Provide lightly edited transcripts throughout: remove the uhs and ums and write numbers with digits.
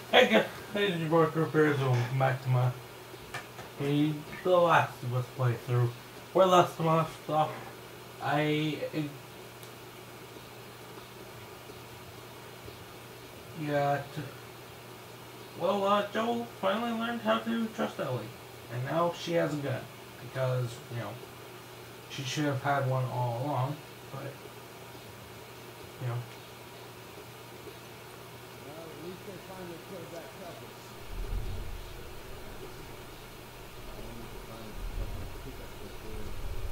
Hey guys, hey Jabroni Repairs, and welcome back to my the Last of Us playthrough. Where Last of Us stuff, I got Joel finally learned how to trust Ellie, and now she has a gun because she should have had one all along, but you know. Well, at least they finally killed that couple. I need to find the fucking pickup this way.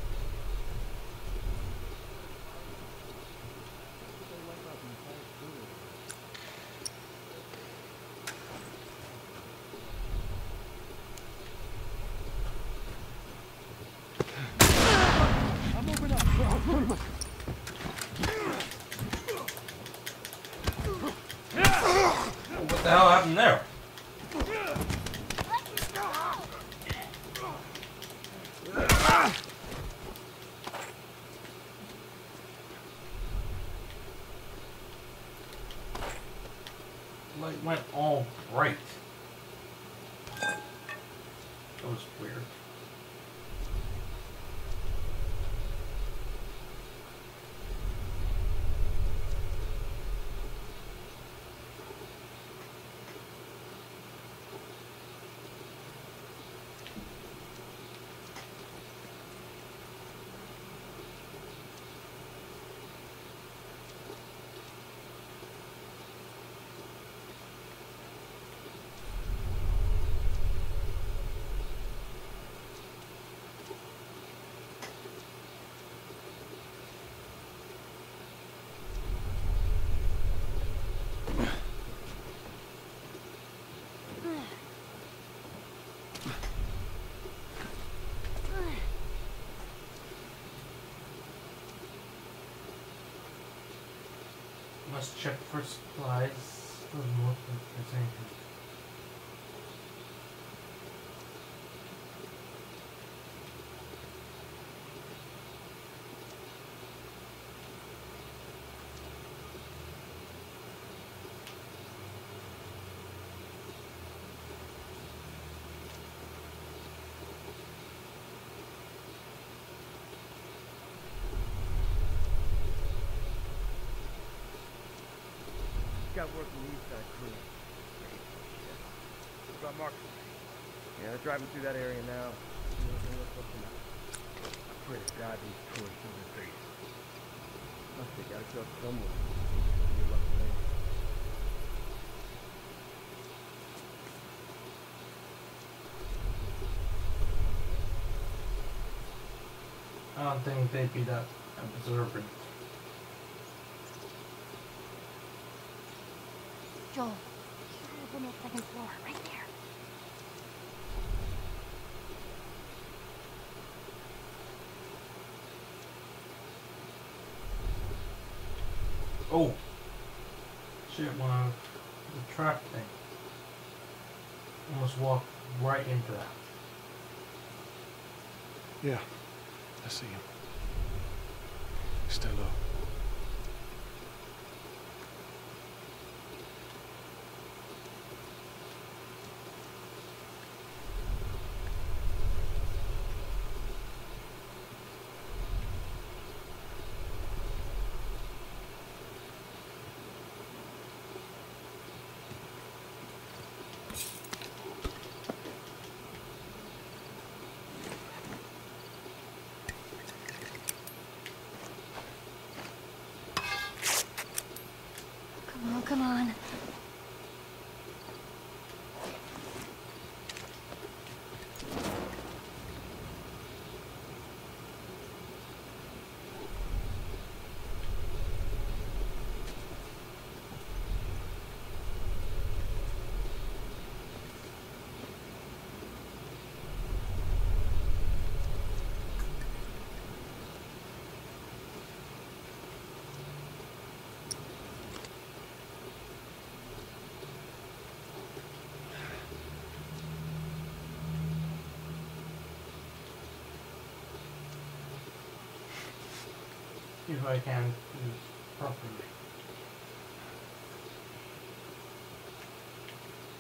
Did they wipe out the entire school? I'm moving up. What the hell happened there? Light went all bright. That was weird. Must check for supplies. Doesn't look like there's anything. Got work in the East Side crew. What about Mark? Yeah, they're driving through that area now. I pray to God these tourists show their face. Must they gotta go somewhere. You're lucky, man. I don't think they'd be that observant. Joel, you gotta go to the second floor, right there. Oh! Shit, one of the trap thing. Almost walked right into that. Yeah, I see him. Stay low. Come on, come on. If I can do this properly.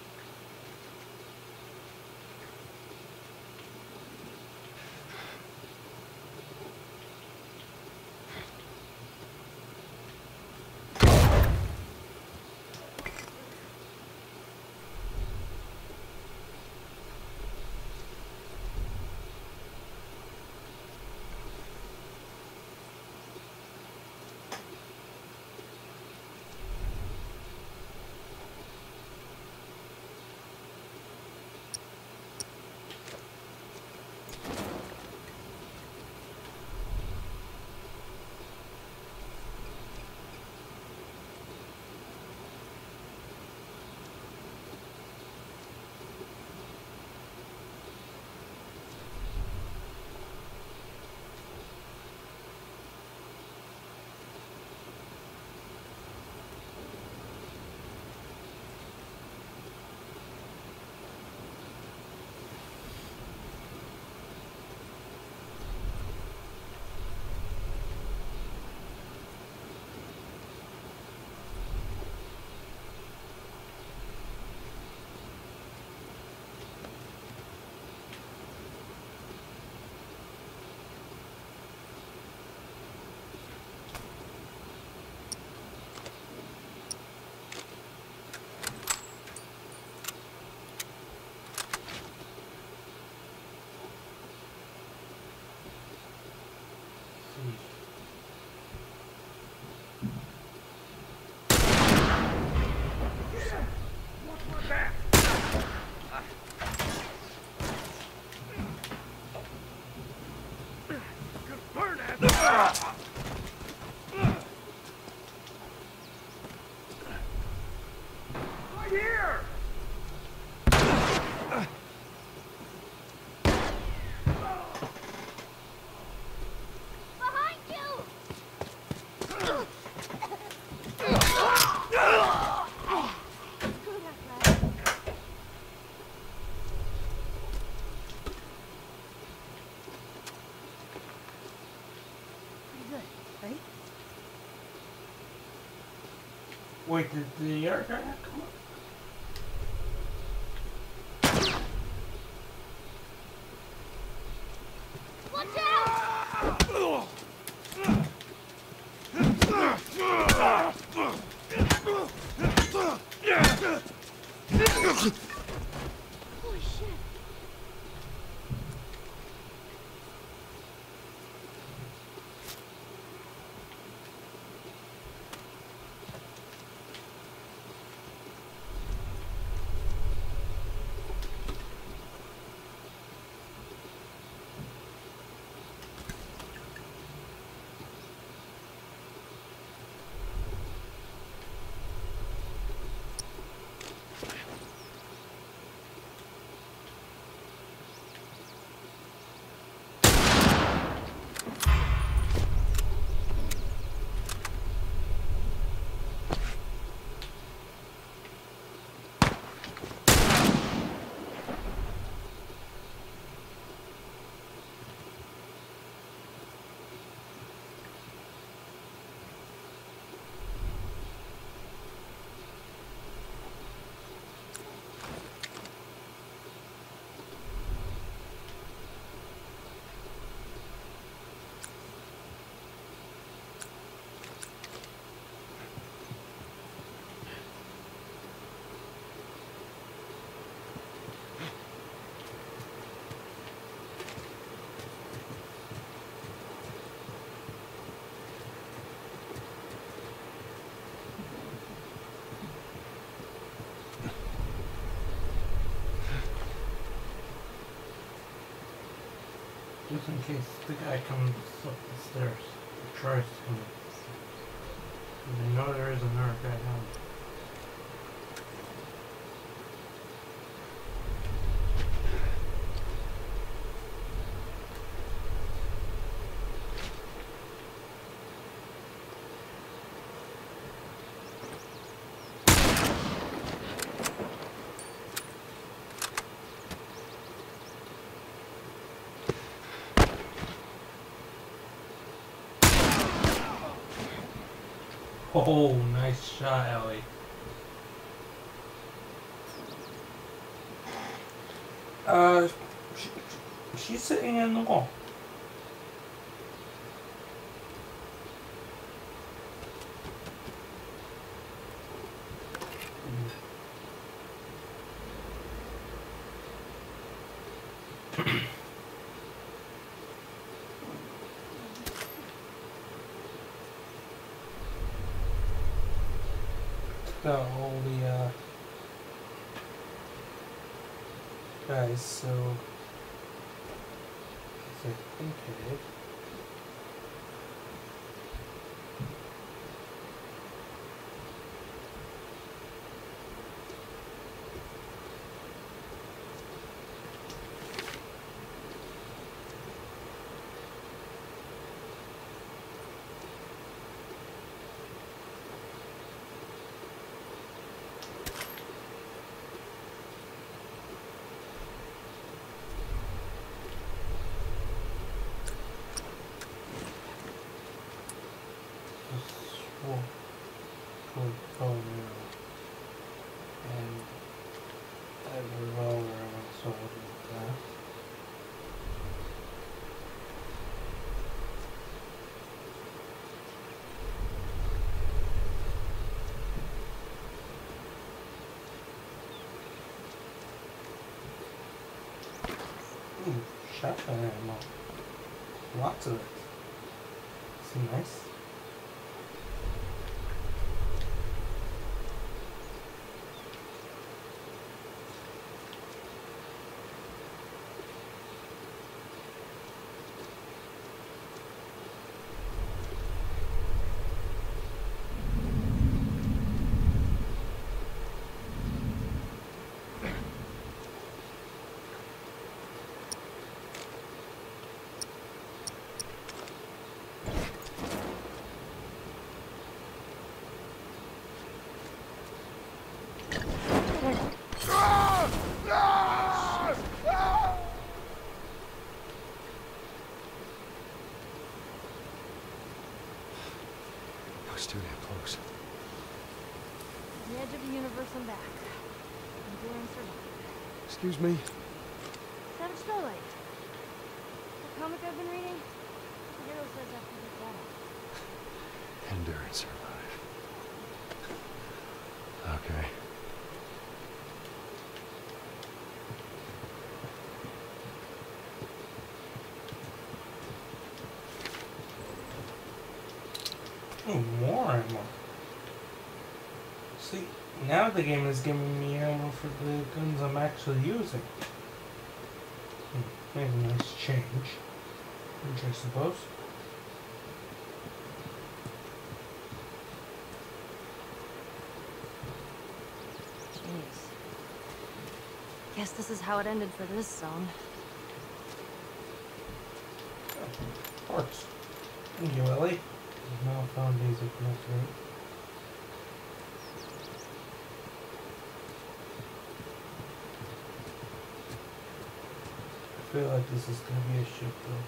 Wait, did the other guy not come up? Watch out! Holy shit. Just in case the guy comes up the stairs, or tries to come up the stairs. And I know there is another guy down there. Oh, nice shot, Ellie. Uh, she's sitting in the wall. Got all the guys, so I think it is. And that revolver was sold with that. Ooh, shotgun ammo. Lots of it. It's nice. It's too damn close. The edge of the universe and back. Endure and survive. Excuse me? Savage Starlight. The comic I've been reading? The hero says I have to get that out. Endure and survive. Okay. Oh, more ammo. See, now the game is giving me ammo for the guns I'm actually using. Maybe a nice change. Which I suppose. Jeez. Guess this is how it ended for this zone. Parts. Thank you, Ellie. Now found these are connected. I feel like this is gonna be a ship though.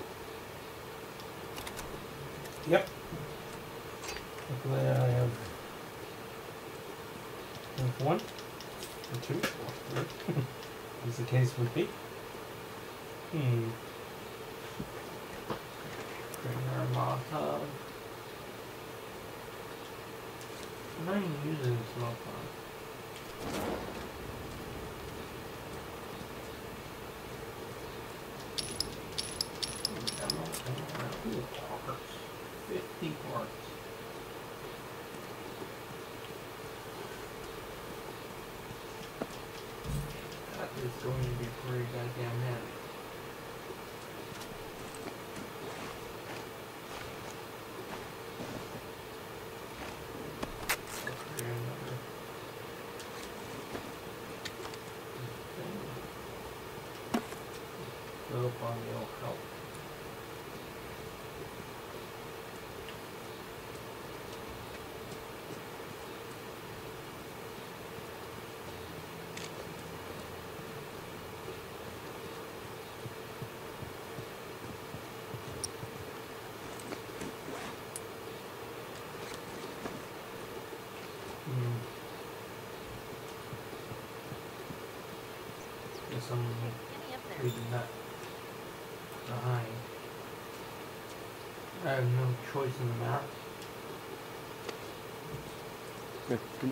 Yep. Luckily I have one, or two, or three, as the case would be. Bring our Molotov. I'm not even using this Molotov. Ooh, parts. 50 parts. That is going to be pretty goddamn heavy. Okay, another thing. Fill up on the old help. Guess I'm leaving that behind. I have no choice in the matter. Here, come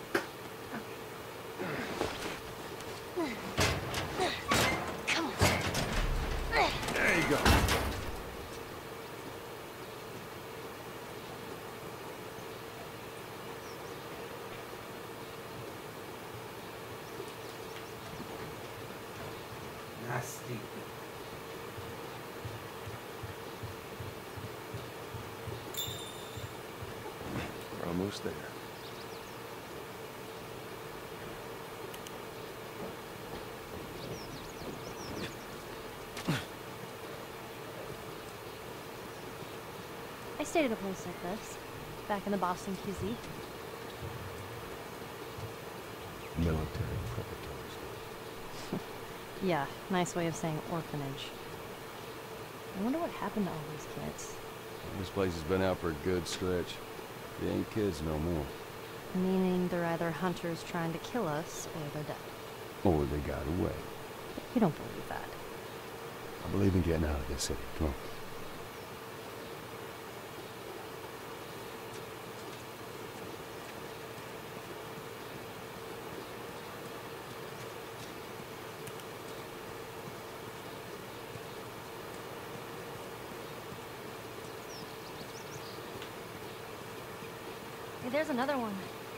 Come on. There you go. Nasty. We're almost there. I stayed at a place like this, back in the Boston QZ. Military preparatory school. Yeah, nice way of saying orphanage. I wonder what happened to all these kids. This place has been out for a good stretch. They ain't kids no more. Meaning they're either hunters trying to kill us, or they're dead. Or they got away. You don't believe that. I believe in getting out of this city. Come on. Hey, there's another one.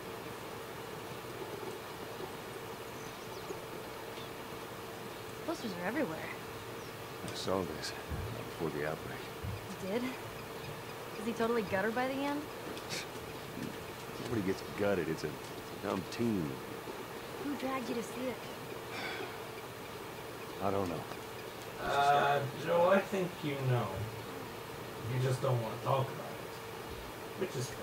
Posters are everywhere. I saw this before the outbreak. You did? Is he totally gutted by the end? Nobody gets gutted. It's a dumb team. Who dragged you to see it? I don't know. Joe, I think you know. You just don't want to talk about it. Which is fair.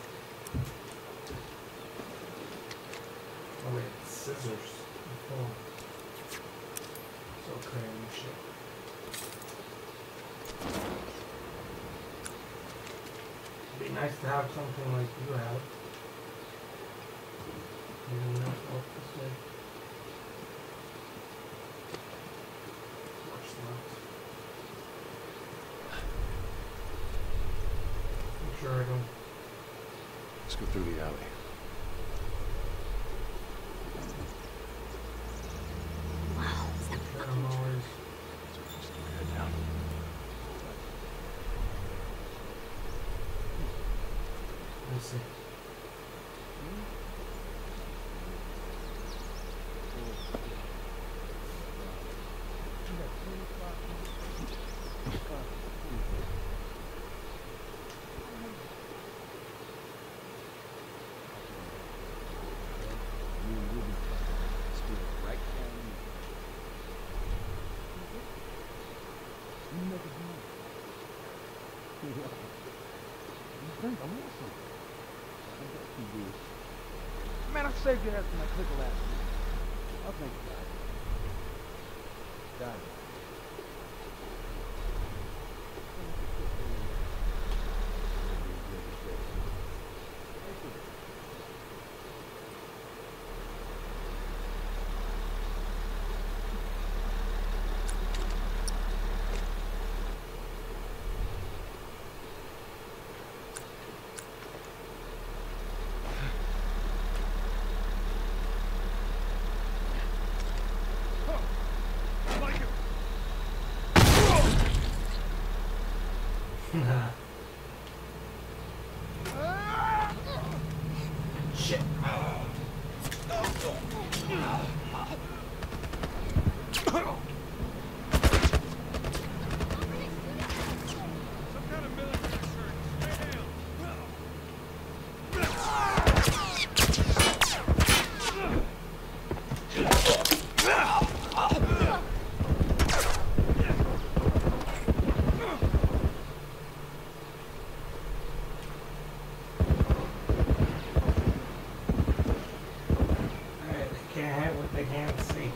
Oh wait, it's scissors. Oh. So crazy shit. It'd be nice to have something like you have. Maybe not walk this way. Watch that. I'm sure I don't. Let's go through the alley. Wow, is that Sure I'm always. Just keep your head down. Let's see. Man, I saved your ass from that clicker last week. I'll think about it. Got it. Shit. Alright, they can't have what they can't see.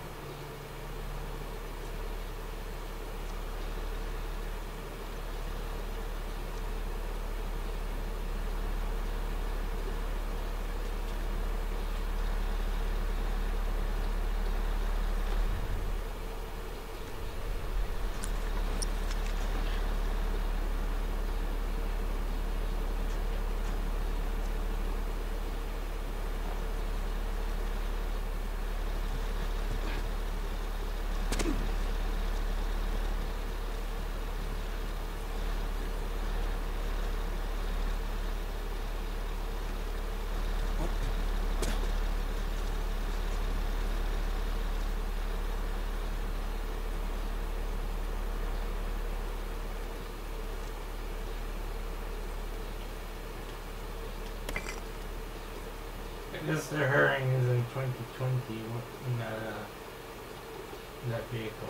I guess their hearing is in 2020 in that vehicle.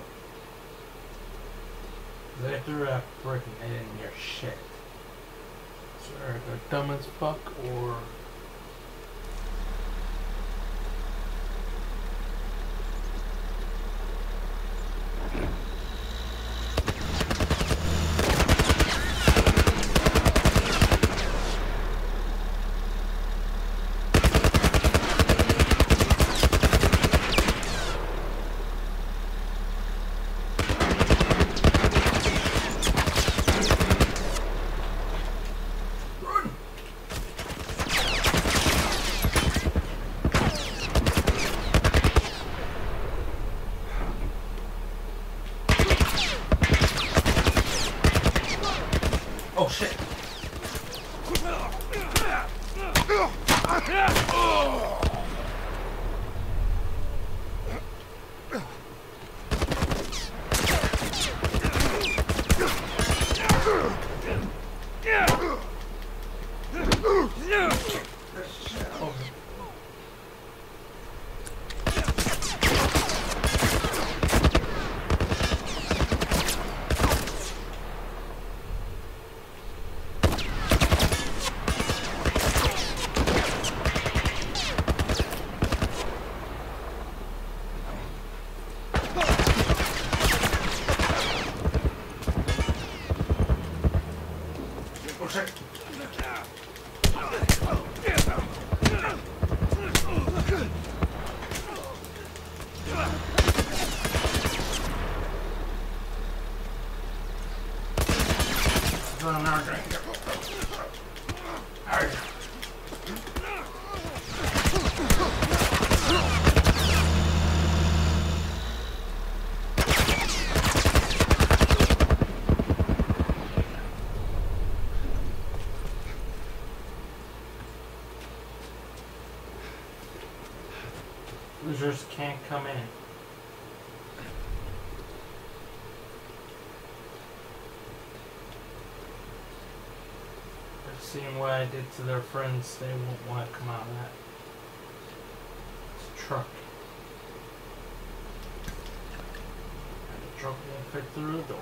They threw a freaking head in your shit. So they're dumb as fuck or oh shit. Losers can't come in. They've seen what I did to their friends, they won't want to come out of that. It's a truck. And the truck won't fit through the door.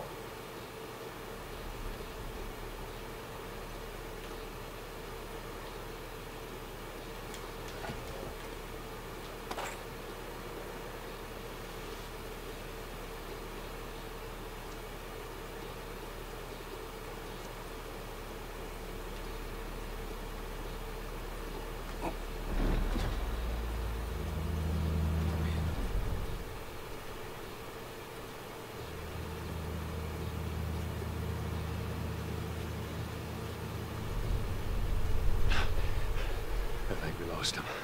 I think we lost him.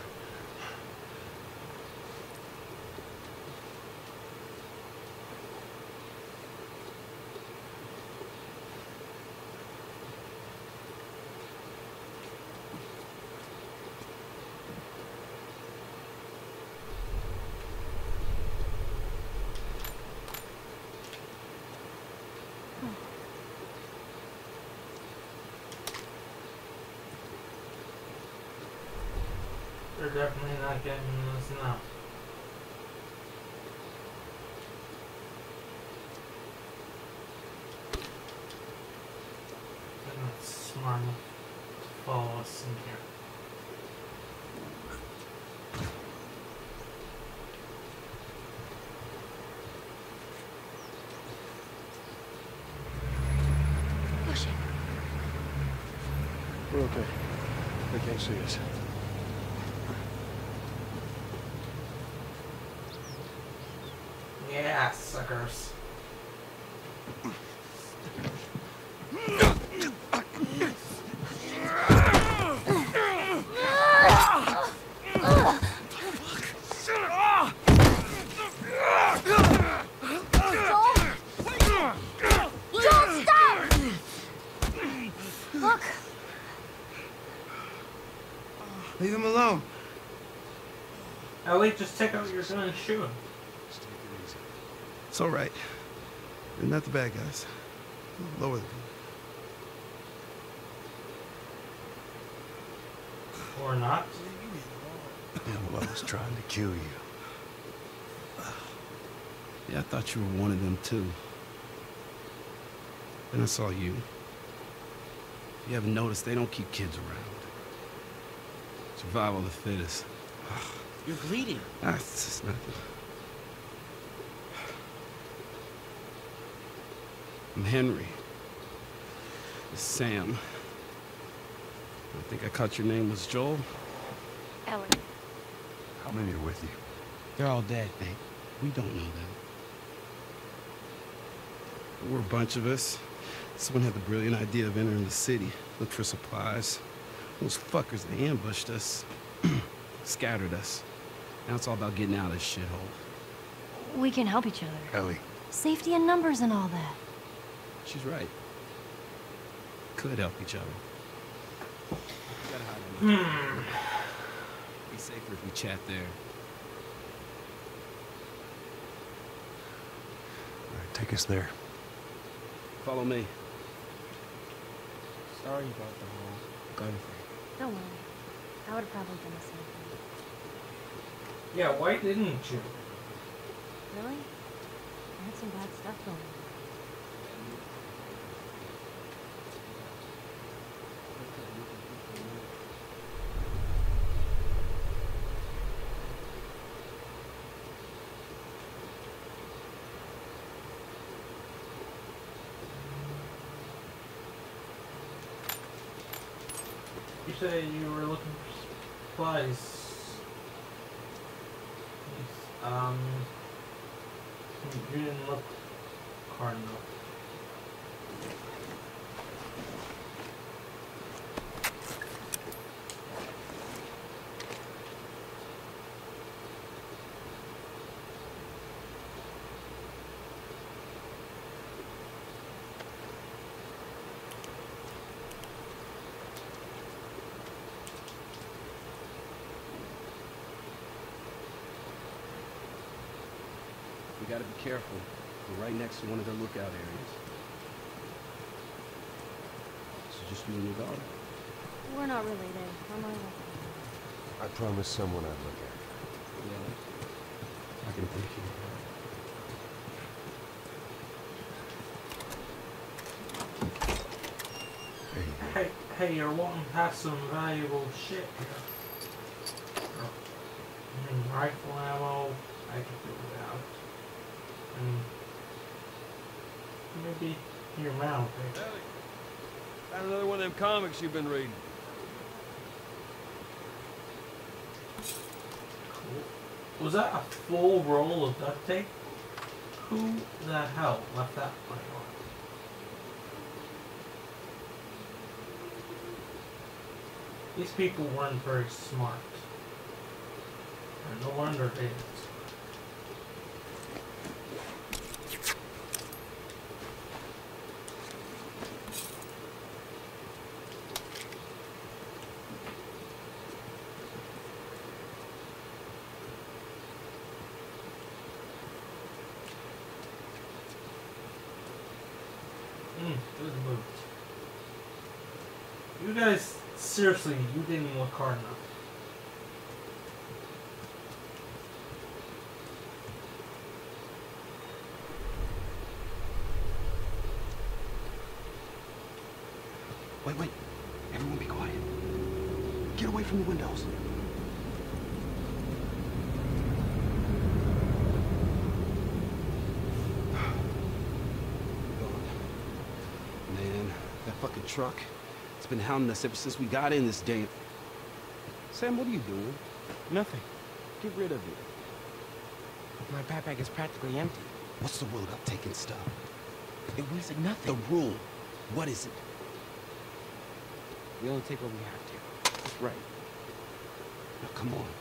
They're definitely not getting this now. They're not smart enough to follow us in here. Pushing. We're okay. They can't see us. Yeah, suckers. Joel, stop! Look, Leave him alone. Ellie, just take out your gun and shoot him. Just take it easy. It's all right. They're not the bad guys. Lower the gun. Or not. Yeah, well, I was trying to kill you. Yeah, I thought you were one of them too. Then I saw you. If you haven't noticed, they don't keep kids around. Survival of the fittest. You're bleeding. Ah, it's just nothing. I'm Henry. This is Sam. I think I caught your name was Joel. Ellie. How many are with you? They're all dead, Nate. We don't know that. There were a bunch of us. Someone had the brilliant idea of entering the city, look for supplies. Those fuckers, they ambushed us, scattered us. Now it's all about getting out of this shithole. We can help each other. Ellie. Safety in numbers and all that. She's right. Could help each other. Be safer if we chat there. All right, take us there. Follow me. Sorry about the whole gun thing. Don't worry. I would have probably done the same thing. Yeah, why didn't you? Really? I had some bad stuff going on. You said you were looking for supplies. You didn't look hard enough. gotta be careful. We're right next to one of the lookout areas. So just you and your daughter. We're not related. I'm not related. I promised someone I'd look at. Yeah. I can appreciate that. Hey, you're wanting to have some valuable shit here. Rifle ammo, I can do without. And maybe your mount. Ellie, found another one of them comics you've been reading. Cool. Was that a full roll of duct tape? Who the hell left that money on? These people weren't very smart. And no wonder they didn't. Good move. You guys, seriously, you didn't look hard enough. Wait. Everyone be quiet. Get away from the windows. Man, that fucking truck, it's been hounding us ever since we got in this damn... Sam, what are you doing? Nothing. Get rid of it. My backpack is practically empty. What's the rule about taking stuff? It weighs like nothing. The rule. What is it? We only take what we have to. That's right. Now, come on.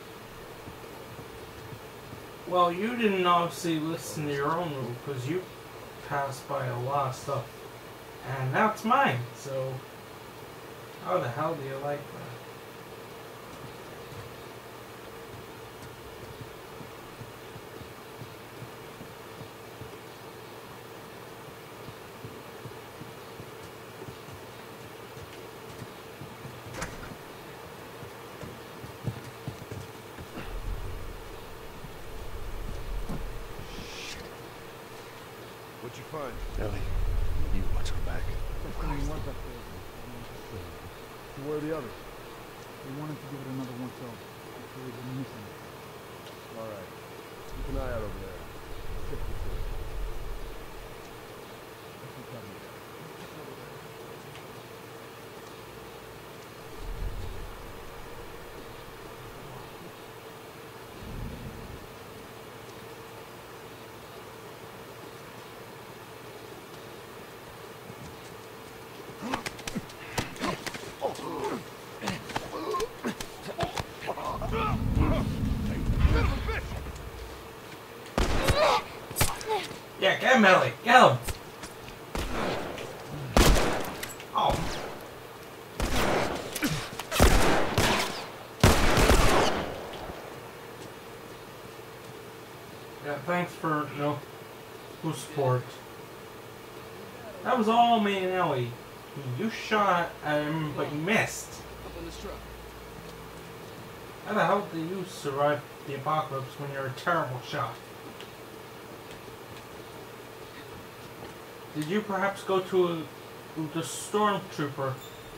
Well, you didn't obviously listen to your own rule, because you passed by a lot of stuff. And that's mine, so how the hell do you like that? What'd you find? Ellie, you watch her back. So where are the others? They wanted to give it another once over. I'm sure they've been missing it. All right. Keep an eye out over there. Check this out. Let's look out here. Yeah, get him, Ellie. Get him. Oh. Yeah, thanks for, who support. That was all me and Ellie. You shot at him, but you missed. Up on this truck. How the hell do you survive the apocalypse when you're a terrible shot? Did you perhaps go to the stormtrooper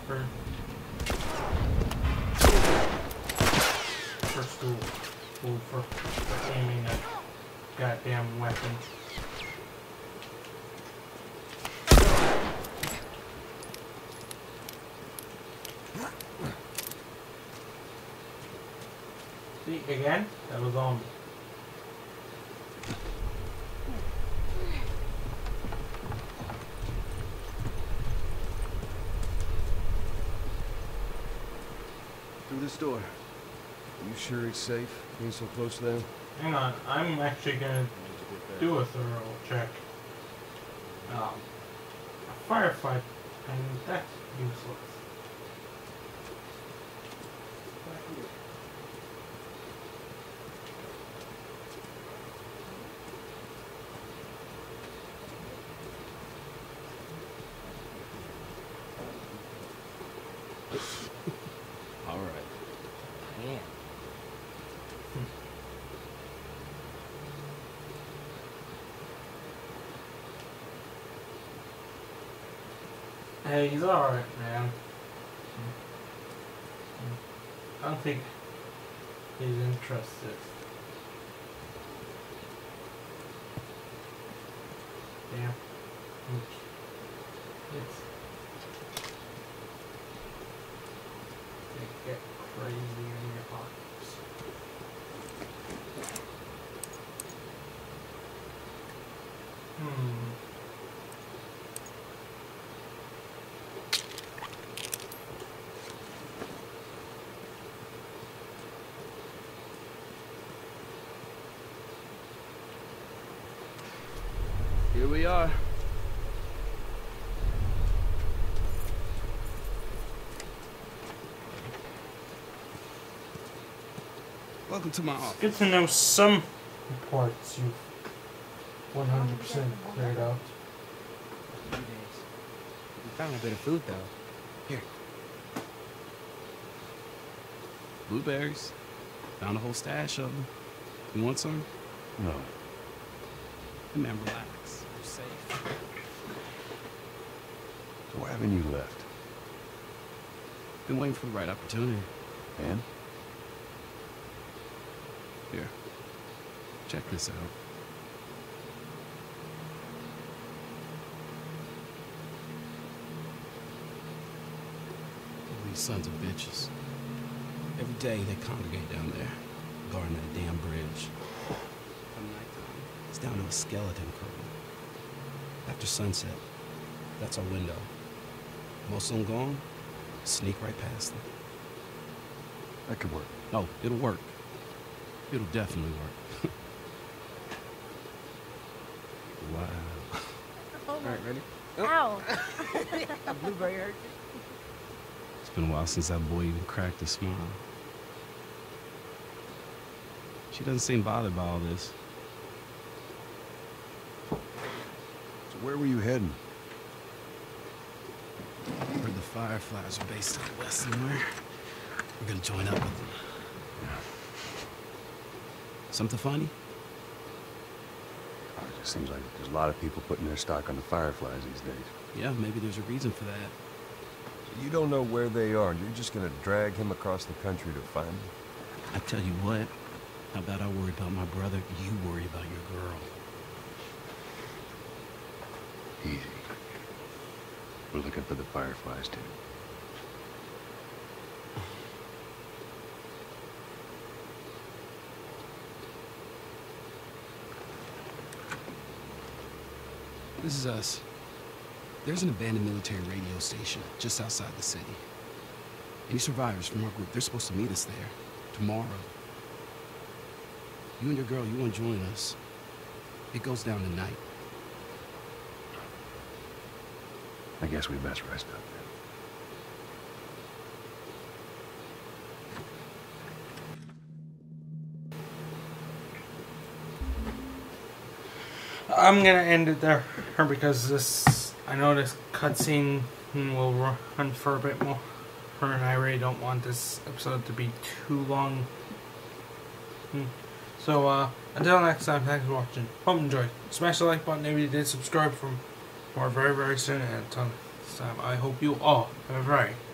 for school for aiming a goddamn weapon? See, again, that was on me. Through this door. Are you sure it's safe being so close to them? Hang on, I'm actually gonna do a thorough check. A firefight, and that's useless. Hey, he's alright, man. I don't think he's interested. Yeah. They get crazy in your pockets. Here we are. Welcome to my office. Good to know some reports you've 100% cleared out. 3 days. We found a bit of food, though. Here. Blueberries. Found a whole stash of them. You want some? No. Hey, man, relax. You're safe. So why haven't you left? Been waiting for the right opportunity. And? Here. Check this out. These sons of bitches. Every day they congregate down there, guarding that damn bridge. Come nighttime, it's down to a skeleton crew. After sunset, that's our window. Most of them gone, sneak right past them. That could work. Oh, it'll work. It'll definitely work. Wow. All right, ready? Ow! A blueberry hurt you? It's been a while since that boy even cracked a smile. She doesn't seem bothered by all this. So where were you heading? Heard the Fireflies are based out west somewhere. We're gonna join up with them. Something funny? Oh, it just seems like there's a lot of people putting their stock on the Fireflies these days. Yeah, maybe there's a reason for that. You don't know where they are, and you're just gonna drag him across the country to find them? I tell you what, how about I worry about my brother, you worry about your girl. Easy. We're looking for the Fireflies, too. This is us. There's an abandoned military radio station just outside the city. Any survivors from our group, they're supposed to meet us there tomorrow. You and your girl, you want to join us. It goes down tonight. I guess we best rest up then. I'm gonna end it there because I know this cutscene will run for a bit more, and I really don't want this episode to be too long. So until next time, thanks for watching. Hope you enjoyed. Smash the like button if you did. Subscribe for more very, very soon. And until next time, I hope you all have a very